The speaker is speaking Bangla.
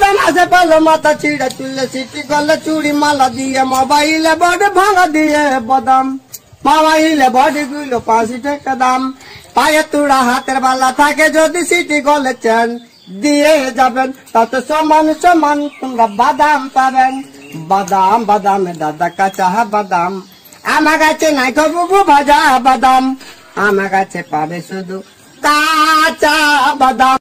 মাঝে পেলো মাথা ছিঁড়ে চুলে সিটি করলে চুড়ি মালা দিয়ে মোবাইলে বডি ভাঙা দিয়ে বাদাম মোবাইলে বডি গুলো 5 টাকা দাম পায়ে তুড়া হাতের বালা থাকে যদি সিটি গলে চেন দিয়ে যাবেন তাতে সমান সমান তোমরা বাদাম পাবেন বাদাম বাদামে দাদা কাঁচা বাদাম আমার কাছে নাই বুবু ভাজা বাদাম আমার কাছে পাবে শুধু কাঁচা বাদাম।